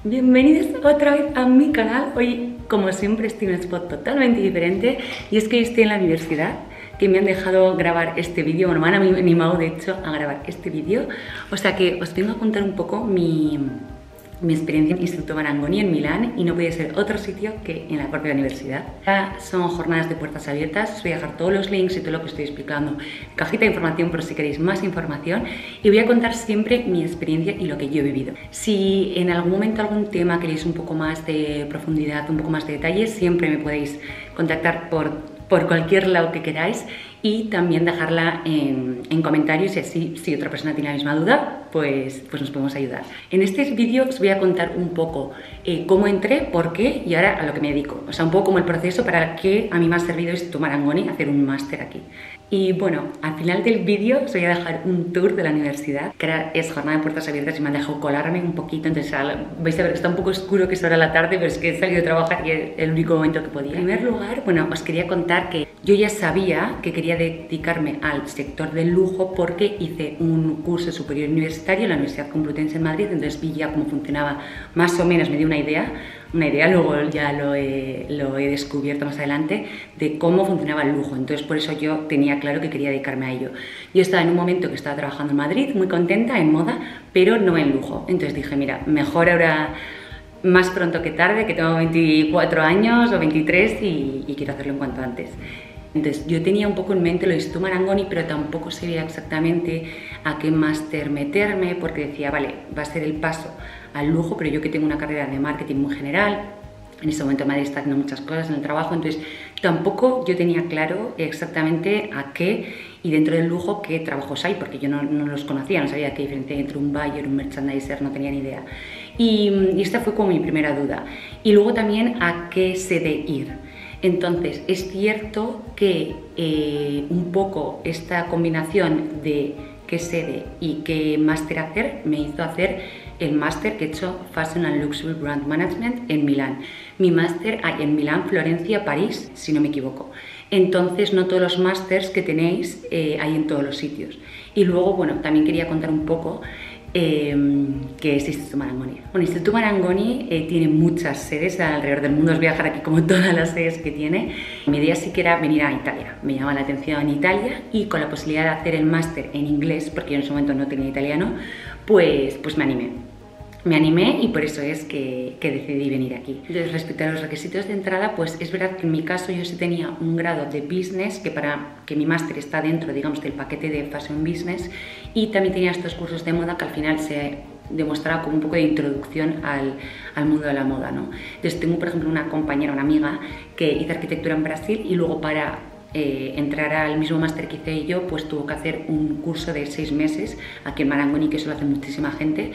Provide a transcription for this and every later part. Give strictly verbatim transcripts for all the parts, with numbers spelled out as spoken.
Bienvenidos otra vez a mi canal. Hoy, como siempre, estoy en un spot totalmente diferente y es que estoy en la universidad, que me han dejado grabar este vídeo, bueno, me han animado de hecho a grabar este vídeo, o sea que os vengo a contar un poco mi, mi experiencia en Instituto Marangoni en Milán, y no podía ser otro sitio que en la propia universidad. Ya son jornadas de puertas abiertas, os voy a dejar todos los links y todo lo que estoy explicando en cajita de información por si queréis más información, y voy a contar siempre mi experiencia y lo que yo he vivido. Si en algún momento algún tema queréis un poco más de profundidad, un poco más de detalles, siempre me podéis contactar por por cualquier lado que queráis, y también dejarla en, en comentarios, y así si otra persona tiene la misma duda, pues, pues nos podemos ayudar. En este vídeo os voy a contar un poco eh, cómo entré, por qué y ahora a lo que me dedico. O sea, un poco como el proceso para que a mí me ha servido Instituto Marangoni hacer un máster aquí. Y bueno, al final del vídeo os voy a dejar un tour de la universidad, que ahora es jornada de puertas abiertas y me han dejado colarme un poquito, entonces vais a ver que está un poco oscuro, que es ahora la tarde, pero es que he salido de trabajar y es el único momento que podía. En primer lugar, bueno, os quería contar que yo ya sabía que quería dedicarme al sector del lujo porque hice un curso superior universitario en la Universidad Complutense en Madrid, entonces vi ya cómo funcionaba más o menos, me dio una idea, una idea, luego ya lo he, lo he descubierto más adelante, de cómo funcionaba el lujo. Entonces por eso yo tenía claro que quería dedicarme a ello. Yo estaba en un momento que estaba trabajando en Madrid, muy contenta, en moda, pero no en lujo. Entonces dije, mira, mejor ahora más pronto que tarde, que tengo veinticuatro años o veintitrés y, y quiero hacerlo en cuanto antes. Entonces yo tenía un poco en mente lo de Instituto Marangoni, pero tampoco sabía exactamente a qué máster meterme, porque decía, vale, va a ser el paso al lujo, pero yo que tengo una carrera de marketing muy general, en ese momento Madrid está haciendo muchas cosas en el trabajo, entonces tampoco yo tenía claro exactamente a qué y dentro del lujo qué trabajos hay, porque yo no, no los conocía, no sabía qué diferencia hay entre un buyer, un merchandiser, no tenía ni idea. Y, y esta fue como mi primera duda. Y luego también a qué sede ir. Entonces, es cierto que eh, un poco esta combinación de qué sede y qué máster hacer me hizo hacer el máster que he hecho Fashion and Luxury Brand Management en Milán. Mi máster hay en Milán, Florencia, París, si no me equivoco. Entonces, no todos los másters que tenéis eh, hay en todos los sitios. Y luego, bueno, también quería contar un poco Eh, que es Instituto Marangoni. Bueno, Instituto Marangoni eh, tiene muchas sedes alrededor del mundo, os voy a dejar aquí como todas las sedes que tiene. Mi idea sí que era venir a Italia, me llama la atención en Italia, y con la posibilidad de hacer el máster en inglés, porque yo en ese momento no tenía italiano, pues, pues me animé. Me animé y por eso es que, que decidí venir aquí. Entonces, respecto a los requisitos de entrada, pues es verdad que en mi caso yo sí tenía un grado de business, que para que mi máster está dentro, digamos, del paquete de Fashion Business, y también tenía estos cursos de moda que al final se demostraba como un poco de introducción al, al mundo de la moda, ¿no? Entonces tengo, por ejemplo, una compañera, una amiga, que hizo arquitectura en Brasil y luego para Eh, entrar al mismo máster que hice yo, pues tuvo que hacer un curso de seis meses aquí en Marangoni, que eso lo hace muchísima gente,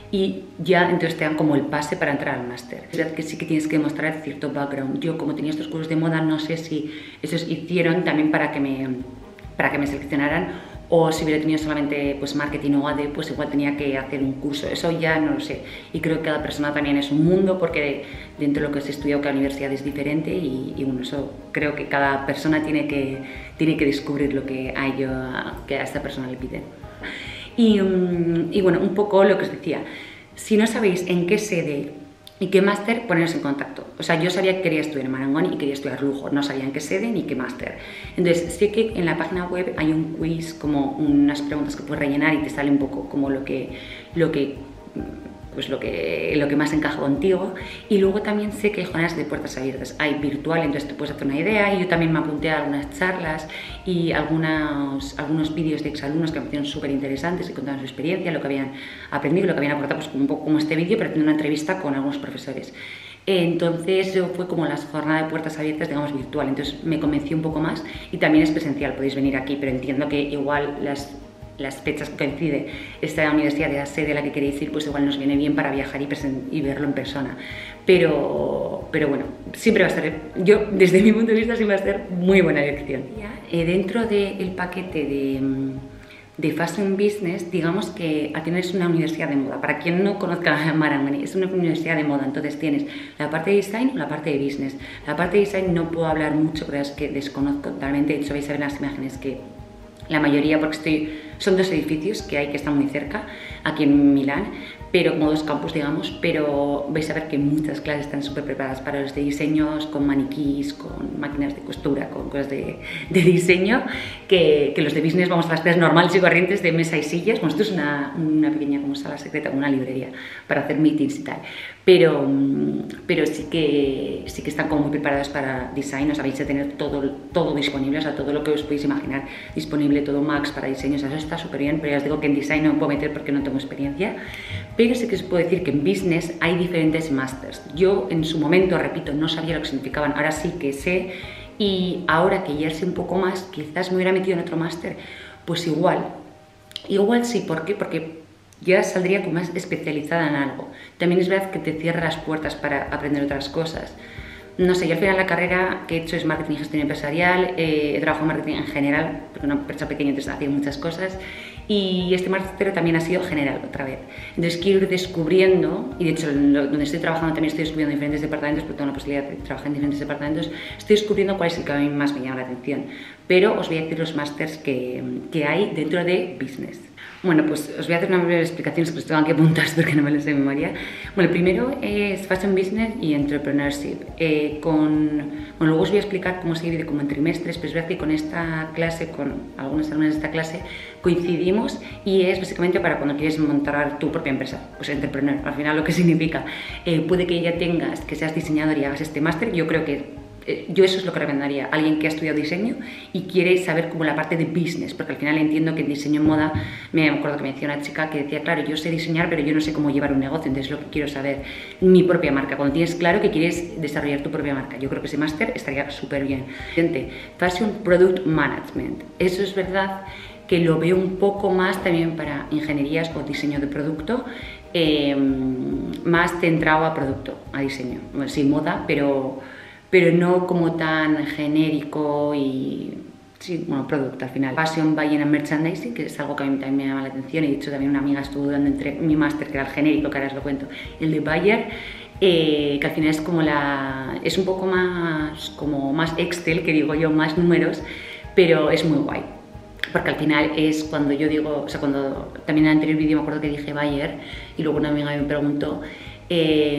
y ya entonces te dan como el pase para entrar al máster. Es verdad que sí que tienes que demostrar cierto background. Yo, como tenía estos cursos de moda, no sé si esos hicieron también para que me, para que me seleccionaran, o si hubiera tenido solamente pues marketing o A D E, pues igual tenía que hacer un curso. Eso ya no lo sé, y creo que cada persona también es un mundo, porque dentro de lo que se estudia cada universidad es diferente, y, y bueno, eso creo que cada persona tiene que, tiene que descubrir lo que a, ello, que a esta persona le piden. Y, y bueno, un poco lo que os decía, si no sabéis en qué sede y qué máster, poneros en contacto. O sea, yo sabía que quería estudiar en Marangoni y quería estudiar lujo, no sabía en qué sede ni qué máster. Entonces, sé que en la página web hay un quiz, como unas preguntas que puedes rellenar y te sale un poco como lo que, lo que, pues lo que, lo que más encaja contigo. Y luego también sé que hay jornadas de puertas abiertas, hay virtual, entonces te puedes hacer una idea, y yo también me apunté a algunas charlas y algunas, algunos vídeos de exalumnos que me parecieron súper interesantes, y contaban su experiencia, lo que habían aprendido, lo que habían aportado, pues un poco como este vídeo, pero teniendo una entrevista con algunos profesores. Entonces fue como la jornada de puertas abiertas, digamos, virtual, entonces me convencí un poco más, y también es presencial, podéis venir aquí, pero entiendo que igual las las fechas que coincide esta universidad de la sede a la que queréis ir, pues igual nos viene bien para viajar y, y verlo en persona. Pero, pero bueno, siempre va a ser, yo desde mi punto de vista, siempre va a ser muy buena elección. Eh, dentro del paquete de, de Fashion Business, digamos que Atenas es una universidad de moda. Para quien no conozca Marangoni, es una universidad de moda, entonces tienes la parte de design o la parte de business. La parte de design no puedo hablar mucho, pero es que desconozco totalmente, de hecho vais a ver las imágenes que la mayoría, porque estoy son dos edificios que hay que están muy cerca, aquí en Milán, pero como dos campus, digamos, pero vais a ver que muchas clases están súper preparadas para los de diseños, con maniquís, con máquinas de costura, con cosas de, de diseño, que, que los de business vamos a las clases normales y corrientes de mesa y sillas. Bueno, esto es una, una pequeña como sala secreta, una librería para hacer meetings y tal, pero, pero sí, que, sí que están como muy preparados para design, o sea, vais a tener todo, todo disponible, o sea, todo lo que os podéis imaginar disponible, todo Max para diseño, o sea, eso está súper bien, pero ya os digo que en design no me puedo meter porque no tengo experiencia. Pero sí que os puedo decir que en business hay diferentes másters. Yo en su momento, repito, no sabía lo que significaban, ahora sí que sé, y ahora que ya sé un poco más, quizás me hubiera metido en otro máster, pues igual, igual sí. ¿Por qué? Porque ya saldría como más especializada en algo. También es verdad que te cierra las puertas para aprender otras cosas. No sé, yo al final la carrera que he hecho es marketing y gestión empresarial, eh, he trabajado en marketing en general, porque una empresa pequeña entonces hacía muchas cosas, y este máster también ha sido general otra vez. Entonces quiero ir descubriendo, y de hecho lo, donde estoy trabajando también estoy descubriendo diferentes departamentos, porque tengo la posibilidad de trabajar en diferentes departamentos, estoy descubriendo cuál es el que a mí más me llama la atención. Pero os voy a decir los másters que, que hay dentro de business. Bueno, pues os voy a hacer una breve explicación, es que os tengo que apuntar porque no me lo sé de memoria. Bueno, el primero es Fashion Business y Entrepreneurship. Eh, con, bueno, luego os voy a explicar cómo se divide como en trimestres, pero es verdad que con esta clase, con algunos alumnos de esta clase, coincidimos y es básicamente para cuando quieres montar tu propia empresa, pues entrepreneur, al final lo que significa. Eh, puede que ya tengas, que seas diseñador y hagas este máster, yo creo que yo eso es lo que recomendaría, alguien que ha estudiado diseño y quiere saber como la parte de business, porque al final entiendo que en diseño en moda, me acuerdo que me decía una chica que decía, claro, yo sé diseñar, pero yo no sé cómo llevar un negocio, entonces lo que quiero saber, mi propia marca, cuando tienes claro que quieres desarrollar tu propia marca, yo creo que ese máster estaría súper bien. Fashion Product Management, eso es verdad que lo veo un poco más también para ingenierías o diseño de producto, eh, más centrado a producto, a diseño, bueno, sí, moda, pero... pero no como tan genérico y, sí, bueno, producto al final. Fashion, Buying and Merchandising, que es algo que a mí también me llama la atención, y de hecho también una amiga estuvo dando entre mi máster, que era el genérico, que ahora os lo cuento, el de Buyer, eh, que al final es como la, es un poco más, como más Excel, que digo yo, más números, pero es muy guay. Porque al final es cuando yo digo, o sea, cuando también en el anterior vídeo me acuerdo que dije Buyer, y luego una amiga me preguntó, Eh,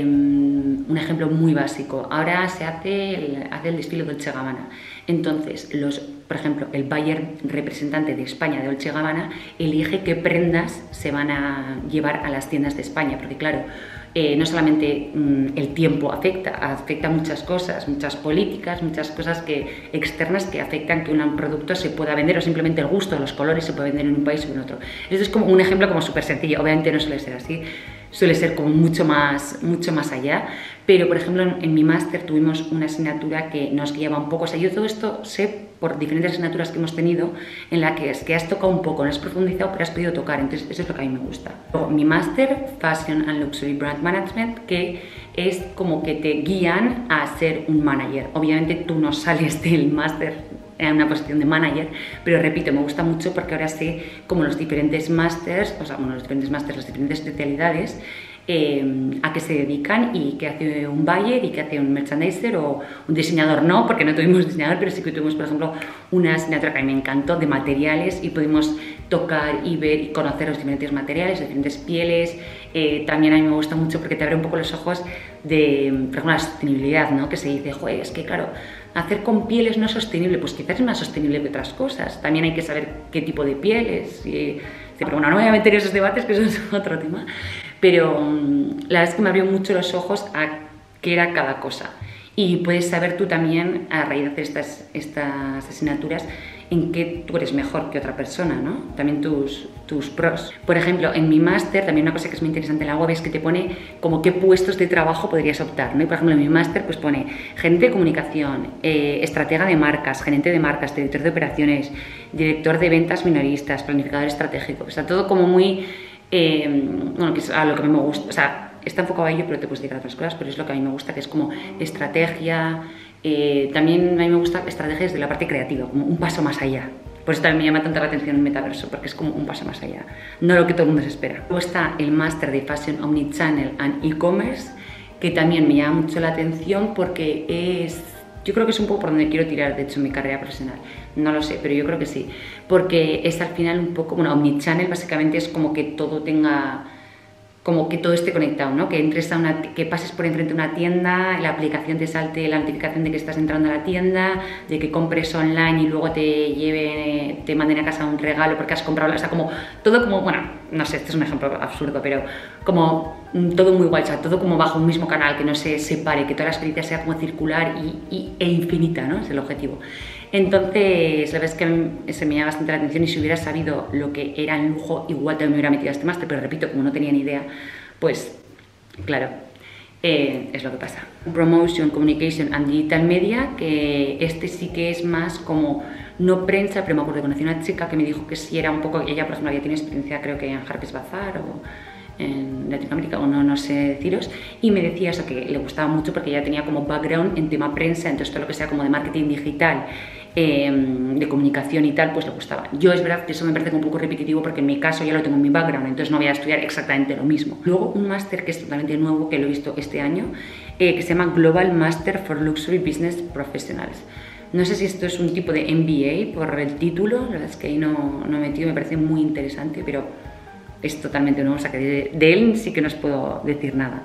un ejemplo muy básico, ahora se hace el, hace el desfile de Dolce and Gabbana, entonces, los, por ejemplo, el buyer representante de España de Dolce and Gabbana elige qué prendas se van a llevar a las tiendas de España, porque claro, eh, no solamente mmm, el tiempo afecta, afecta muchas cosas, muchas políticas, muchas cosas que, externas que afectan que un producto se pueda vender, o simplemente el gusto, los colores se puede vender en un país o en otro. Esto es como un ejemplo como súper sencillo, obviamente no suele ser así, suele ser como mucho más, mucho más allá, pero por ejemplo en, en mi máster tuvimos una asignatura que nos guiaba un poco, o sea, yo todo esto sé por diferentes asignaturas que hemos tenido en la que es que has tocado un poco, no has profundizado, pero has podido tocar, entonces eso es lo que a mí me gusta. Luego, mi máster, Fashion and Luxury Brand Management, que es como que te guían a ser un manager. Obviamente tú no sales del máster en una posición de manager, pero repito, me gusta mucho porque ahora sé como los diferentes másters, o sea, bueno, los diferentes másters, las diferentes especialidades, eh, a qué se dedican y qué hace un buyer y qué hace un merchandiser o un diseñador. No, porque no tuvimos diseñador, pero sí que tuvimos, por ejemplo, una asignatura que a mí me encantó de materiales y pudimos tocar y ver y conocer los diferentes materiales, diferentes pieles. Eh, también a mí me gusta mucho porque te abre un poco los ojos de, por ejemplo, la sostenibilidad, ¿no? Que se dice, joder, es que claro, hacer con pieles no es sostenible, pues quizás es más sostenible que otras cosas. También hay que saber qué tipo de pieles. Y, pero bueno, no me voy a meter en esos debates, que eso es otro tema. Pero la verdad es que me abrió mucho los ojos a qué era cada cosa. Y puedes saber tú también, a raíz de hacer estas, estas asignaturas, en qué tú eres mejor que otra persona, ¿no? También tus, tus pros. Por ejemplo, en mi máster, también una cosa que es muy interesante en la web es que te pone como qué puestos de trabajo podrías optar, ¿no? Y por ejemplo, en mi máster pues pone gerente de comunicación, eh, estratega de marcas, gerente de marcas, director de operaciones, director de ventas minoristas, planificador estratégico. O sea, todo como muy, eh, bueno, que es a lo que a mí me gusta, o sea, está enfocado a ello, pero te puedes dedicar a otras cosas, pero es lo que a mí me gusta, que es como estrategia. Eh, también a mí me gusta estrategias de la parte creativa, como un paso más allá. Por eso también me llama tanta la atención el metaverso, porque es como un paso más allá, no lo que todo el mundo se espera. Luego está el máster de Fashion Omnichannel and E-Commerce, que también me llama mucho la atención porque es, yo creo que es un poco por donde quiero tirar, de hecho, en mi carrera profesional. No lo sé, pero yo creo que sí. porque es al final un poco, bueno, Omnichannel básicamente es como que todo tenga, como que todo esté conectado, ¿no? Que entres a una, que pases por enfrente de una tienda, la aplicación te salte la notificación de que estás entrando a la tienda, de que compres online y luego te lleven, te manden a casa un regalo porque has comprado, o sea, como todo como, bueno, no sé, este es un ejemplo absurdo, pero como todo muy guay, o sea, todo como bajo un mismo canal, que no se separe, que toda la experiencia sea como circular y, y, e infinita, ¿no? Es el objetivo. Entonces, la verdad es que se me llama bastante la atención y si hubiera sabido lo que era el lujo, igual también me hubiera metido a este máster, pero repito, como no tenía ni idea, pues, claro, eh, es lo que pasa. Promotion, Communication and Digital Media, que este sí que es más como, no prensa, pero me acuerdo que conocí a una chica que me dijo que sí era un poco, ella por ejemplo había tenido experiencia creo que en Harper's Bazaar o en Latinoamérica o no, no sé deciros, y me decía eso, que le gustaba mucho porque ella tenía como background en tema prensa, entonces todo lo que sea como de marketing digital, eh, de comunicación y tal, pues le gustaba. Yo es verdad que eso me parece un poco repetitivo porque en mi caso ya lo tengo en mi background, entonces no voy a estudiar exactamente lo mismo. Luego un máster que es totalmente nuevo, que lo he visto este año, eh, que se llama Global Master for Luxury Business Professionals. No sé si esto es un tipo de M B A por el título, la verdad es que ahí no, no me he metido, me parece muy interesante, pero es totalmente nuevo, o sea que de, de él sí que no os puedo decir nada.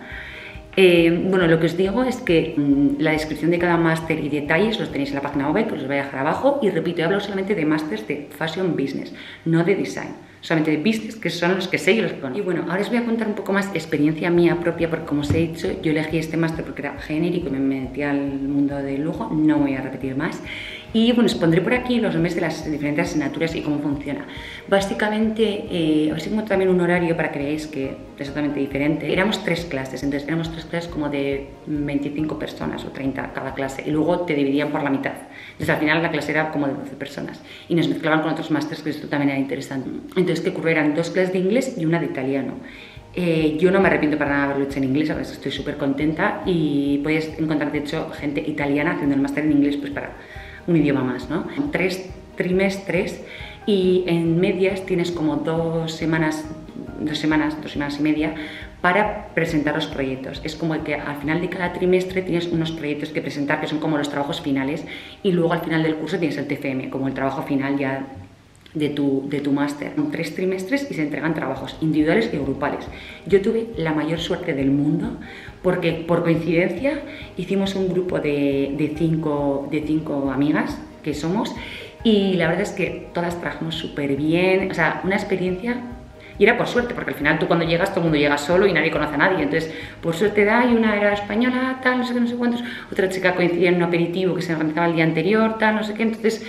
Eh, bueno, lo que os digo es que mmm, la descripción de cada máster y detalles los tenéis en la página web, que os voy a dejar abajo, y repito, hablo solamente de másters de Fashion Business, no de Design, solamente de Business, que son los que sé y los que conozco. Y bueno, ahora os voy a contar un poco más experiencia mía propia, porque como os he dicho, yo elegí este máster porque era genérico y me metí al mundo del lujo, no voy a repetir más. Y bueno, os pondré por aquí los nombres de las diferentes asignaturas y cómo funciona. Básicamente, eh, a ver si encuentro también un horario para que veáis que es totalmente diferente. Éramos tres clases, entonces éramos tres clases como de veinticinco personas o treinta cada clase, y luego te dividían por la mitad. Entonces al final la clase era como de doce personas y nos mezclaban con otros másteres, que esto también era interesante. Entonces, ¿qué ocurrió? Eran dos clases de inglés y una de italiano. Eh, yo no me arrepiento para nada de haberlo hecho en inglés, a veces estoy súper contenta y podéis encontrar de hecho gente italiana haciendo el máster en inglés pues para un idioma más, ¿no? Tres trimestres y en medias tienes como dos semanas, dos semanas, dos semanas y media para presentar los proyectos. Es como que al final de cada trimestre tienes unos proyectos que presentar que son como los trabajos finales y luego al final del curso tienes el T F M, como el trabajo final ya de tu, de tu máster. Son tres trimestres y se entregan trabajos individuales y grupales. Yo tuve la mayor suerte del mundo porque por coincidencia hicimos un grupo de, de, cinco, de cinco amigas que somos y la verdad es que todas trabajamos súper bien, o sea, una experiencia. Y era por suerte, porque al final tú cuando llegas, todo el mundo llega solo y nadie conoce a nadie. Entonces, por suerte da, y una era española, tal, no sé qué, no sé cuántos. Otra chica coincidía en un aperitivo que se organizaba el día anterior, tal, no sé qué. Entonces,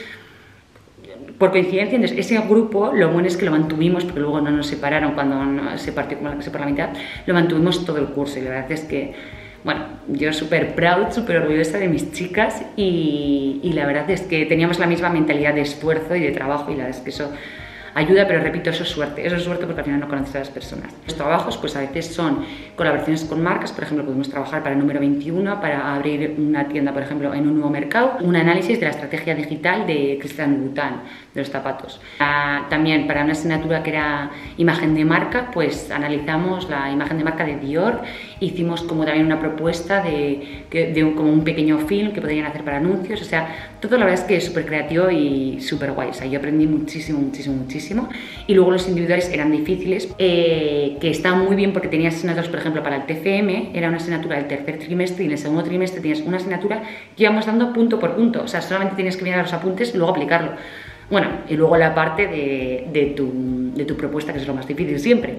por coincidencia, entonces, ese grupo, lo bueno es que lo mantuvimos, porque luego no nos separaron cuando no, se partió como la clase por la mitad, lo mantuvimos todo el curso. Y la verdad es que, bueno, yo súper proud, súper orgullosa de mis chicas y, y la verdad es que teníamos la misma mentalidad de esfuerzo y de trabajo y la verdad es que eso ayuda, pero repito, eso es suerte, eso es suerte porque al final no conoces a las personas. Los trabajos pues a veces son colaboraciones con marcas, por ejemplo, podemos trabajar para el número veintiuno, para abrir una tienda, por ejemplo, en un nuevo mercado, un análisis de la estrategia digital de Christian Louboutin, de los zapatos. Ah, también para una asignatura que era imagen de marca, pues analizamos la imagen de marca de Dior, hicimos como también una propuesta de, de un, como un pequeño film que podrían hacer para anuncios, o sea, todo la verdad es que es súper creativo y súper guay, o sea, yo aprendí muchísimo, muchísimo, muchísimo. Y luego los individuales eran difíciles, eh, que estaban muy bien porque tenías asignaturas, por ejemplo, para el T F M, era una asignatura del tercer trimestre y en el segundo trimestre tenías una asignatura que íbamos dando punto por punto, o sea, solamente tenías que mirar los apuntes y luego aplicarlo. Bueno, y luego la parte de, de, tu, de tu propuesta, que es lo más difícil siempre.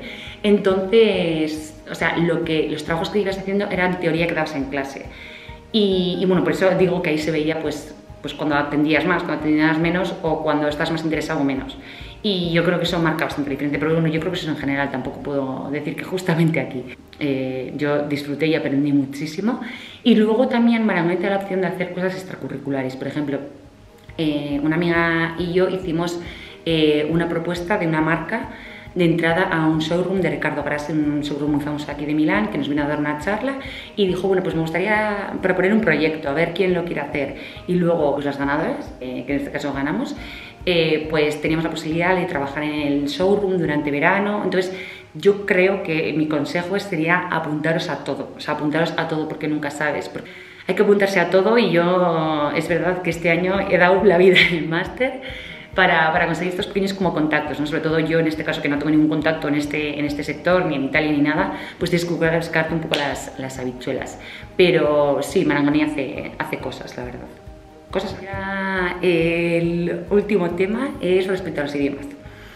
Entonces, o sea, lo que, los trabajos que ibas haciendo eran teoría que dabas en clase. Y, y bueno, por eso digo que ahí se veía pues, pues cuando atendías más, cuando atendías menos o cuando estás más interesado o menos. Y yo creo que eso marca bastante diferente, pero bueno, yo creo que eso en general tampoco puedo decir que justamente aquí. Eh, yo disfruté y aprendí muchísimo. Y luego también me da la opción de hacer cosas extracurriculares. Por ejemplo, eh, una amiga y yo hicimos eh, una propuesta de una marca de entrada a un showroom de Riccardo Grassi, un showroom muy famoso aquí de Milán, que nos vino a dar una charla y dijo, bueno, pues me gustaría proponer un proyecto, a ver quién lo quiere hacer. Y luego, pues las ganadoras, eh, que en este caso ganamos, eh, pues teníamos la posibilidad de trabajar en el showroom durante verano. Entonces, yo creo que mi consejo sería apuntaros a todo, o sea, apuntaros a todo porque nunca sabes. Porque hay que apuntarse a todo y yo, es verdad que este año he dado la vida en el máster, para, para conseguir estos pequeños como contactos, ¿no? Sobre todo yo en este caso que no tengo ningún contacto en este, en este sector, ni en Italia ni nada, pues tienes que buscarte un poco las, las habichuelas. Pero sí, Marangoni hace, hace cosas, la verdad. Cosas. Ya, el último tema es respecto a los idiomas.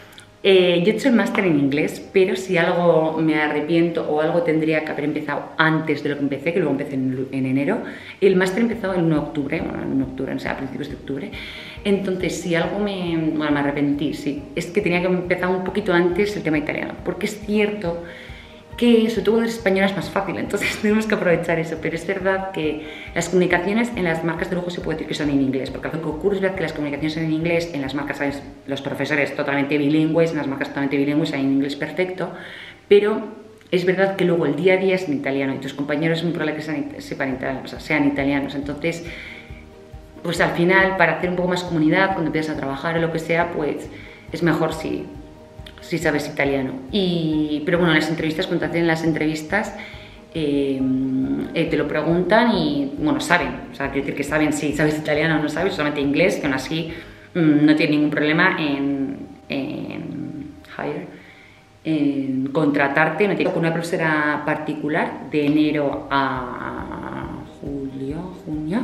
Eh, yo he hecho el máster en inglés, pero si algo me arrepiento o algo tendría que haber empezado antes de lo que empecé, que luego empecé en, en enero, el máster empezó el uno de octubre, bueno, en octubre, o sea, a principios de octubre. Entonces, si algo me, bueno, me arrepentí, sí, es que tenía que empezar un poquito antes el tema italiano, porque es cierto que sobre todo cuando eres española es más fácil, entonces tenemos que aprovechar eso, pero es verdad que las comunicaciones en las marcas de lujo se puede decir que son en inglés, porque lo que ocurre es verdad que las comunicaciones son en inglés, en las marcas hay los profesores totalmente bilingües, en las marcas totalmente bilingües hay en inglés perfecto, pero es verdad que luego el día a día es en italiano y tus compañeros es muy probable que sean, sepan italiano, o sea, sean italianos, entonces pues al final para hacer un poco más comunidad, cuando empiezas a trabajar o lo que sea, pues es mejor si... si sabes italiano. Y, pero bueno, en las entrevistas, cuando te hacen las entrevistas, eh, eh, te lo preguntan y, bueno, saben, o sea, quiero decir que saben si sabes italiano o no sabes, solamente inglés, que aún así mmm, no tiene ningún problema en, en, hire, en contratarte. No tiene con una profesora particular de enero a julio, junio,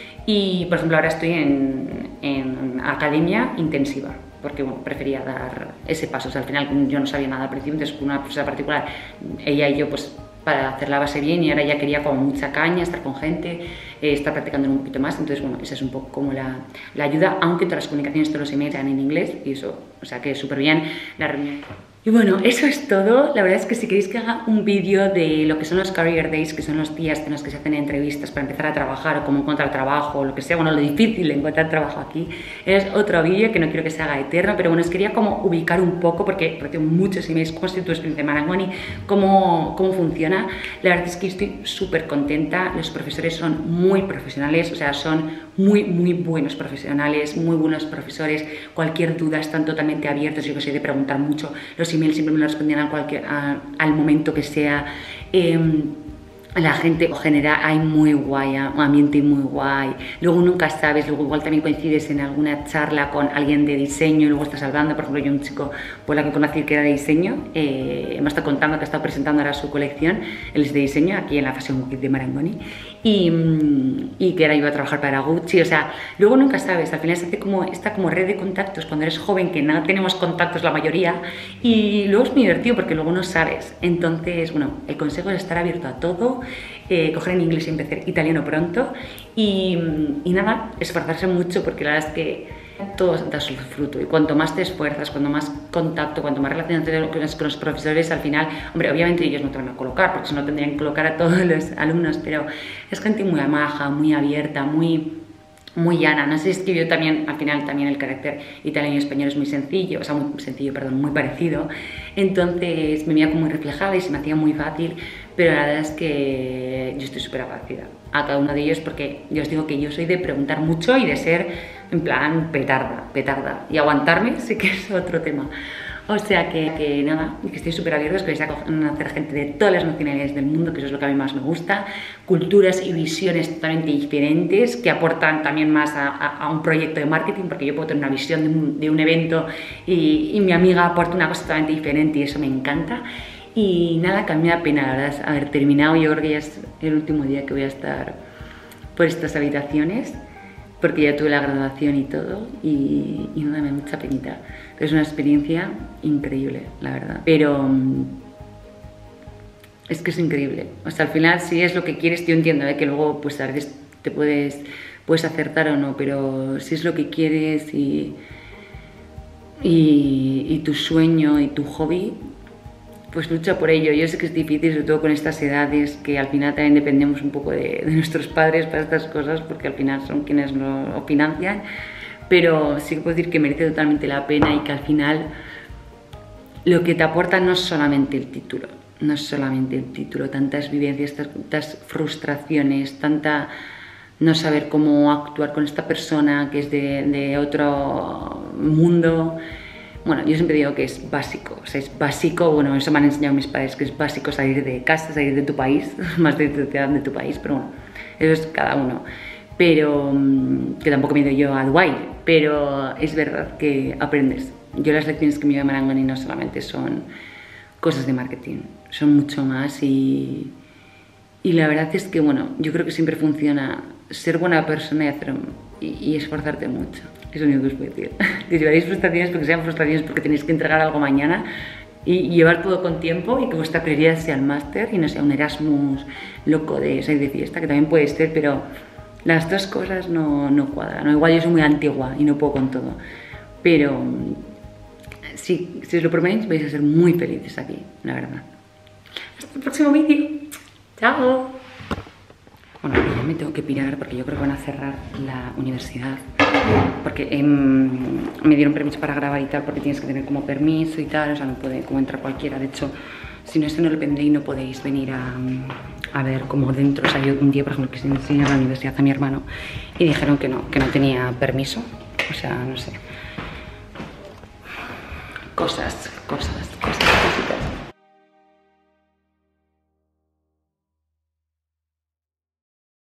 y por ejemplo ahora estoy en, en academia intensiva, porque bueno, prefería dar ese paso, o sea, al final yo no sabía nada al principio, entonces con una profesora particular, ella y yo pues para hacer la base bien, y ahora ya quería como mucha caña, estar con gente, eh, estar practicando un poquito más, entonces bueno, esa es un poco como la, la ayuda, aunque todas las comunicaciones, todos los emails sean en inglés, y eso, o sea que súper bien la reunión. Y bueno, eso es todo. La verdad es que si queréis que haga un vídeo de lo que son los Career Days, que son los días en los que se hacen entrevistas para empezar a trabajar o cómo encontrar trabajo o lo que sea, bueno, lo difícil de encontrar trabajo aquí, es otro vídeo que no quiero que se haga eterno, pero bueno, os quería como ubicar un poco porque tengo muchos emails, cómo ha sido tu experiencia en Marangoni, cómo, cómo funciona. La verdad es que estoy súper contenta, los profesores son muy profesionales, o sea, son muy, muy buenos profesionales, muy buenos profesores, cualquier duda están totalmente abiertos, yo que sé, de preguntar mucho, los emails siempre me lo respondían a cualquier, a, al momento que sea. Eh, la gente genera, hay muy guay, un ambiente muy guay, luego nunca sabes, luego igual también coincides en alguna charla con alguien de diseño y luego estás hablando, por ejemplo yo un chico por la que conocí que era de diseño, eh, me está contando que ha estado presentando ahora su colección, él es de diseño aquí en la Fashion Week de Marangoni, y, y que ahora iba a trabajar para Gucci, o sea, luego nunca sabes, al final se hace como esta como red de contactos cuando eres joven, que no tenemos contactos la mayoría, y luego es muy divertido porque luego no sabes, entonces bueno, el consejo es estar abierto a todo, Eh, coger en inglés y empezar italiano pronto y, y nada, esforzarse mucho porque la verdad es que todo da su fruto y cuanto más te esfuerzas, cuanto más contacto, cuanto más relación tienes con los, con los profesores al final, hombre, obviamente ellos no te van a colocar porque si no tendrían que colocar a todos los alumnos, pero es gente muy amaja, muy abierta, muy... muy llana, no sé, es que yo también, al final también el carácter italiano y español es muy sencillo, o sea, muy sencillo, perdón, muy parecido, entonces me veía como muy reflejada y se me hacía muy fácil, pero la verdad es que yo estoy súper agradecida a cada uno de ellos porque yo os digo que yo soy de preguntar mucho y de ser, en plan, petarda, petarda, y aguantarme sí que es otro tema. O sea que, que nada, que estoy súper abierta, que vais a conocer gente de todas las nacionalidades del mundo, que eso es lo que a mí más me gusta, culturas y visiones totalmente diferentes, que aportan también más a, a, a un proyecto de marketing, porque yo puedo tener una visión de un, de un evento y, y mi amiga aporta una cosa totalmente diferente y eso me encanta. Y nada, que a mí me da pena, la verdad, haber terminado, yo creo que ya es el último día que voy a estar por estas habitaciones, porque ya tuve la graduación y todo, y, y nada, me da mucha penita. Es una experiencia increíble, la verdad. Pero um, es que es increíble. O sea, al final, si es lo que quieres, yo entiendo ¿eh? que luego, pues a veces te puedes, puedes acertar o no, pero si es lo que quieres y, y, y tu sueño y tu hobby, pues lucha por ello. Yo sé que es difícil, sobre todo con estas edades, que al final también dependemos un poco de, de nuestros padres para estas cosas, porque al final son quienes lo financian, pero sí que puedo decir que merece totalmente la pena y que al final lo que te aporta no es solamente el título, no es solamente el título, tantas vivencias, tantas frustraciones, tanta no saber cómo actuar con esta persona que es de, de otro mundo. Bueno, yo siempre digo que es básico, o sea, es básico, bueno, eso me han enseñado mis padres, que es básico salir de casa, salir de tu país, más de tu ciudad, de tu país, pero bueno, eso es cada uno. Pero que tampoco me he ido yo a Dubái, pero es verdad que aprendes. Yo las lecciones que me lleva Marangoni no solamente son cosas de marketing, son mucho más y, y la verdad es que, bueno, yo creo que siempre funciona ser buena persona y, hacer, y, y esforzarte mucho. Es lo único que os puedo decir. Que llevaréis frustraciones porque sean frustraciones porque tenéis que entregar algo mañana y, y llevar todo con tiempo y que vuestra prioridad sea el máster y no sea un Erasmus loco de seis de fiesta, que también puede ser, pero las dos cosas no, no cuadran. ¿No? Igual yo soy muy antigua y no puedo con todo, pero sí, si os lo proponéis vais a ser muy felices aquí, la verdad. Hasta el próximo vídeo. Chao. Bueno, ya me tengo que pirar porque yo creo que van a cerrar la universidad. Porque eh, me dieron permiso para grabar y tal, porque tienes que tener como permiso y tal, o sea, no puede como entrar cualquiera. De hecho, si no, eso no lo vendréis, no podéis venir a, a ver como dentro. O sea, yo un día, por ejemplo, quise enseñar la universidad a mi hermano y dijeron que no, que no tenía permiso. O sea, no sé. Cosas, cosas, cosas, cositas.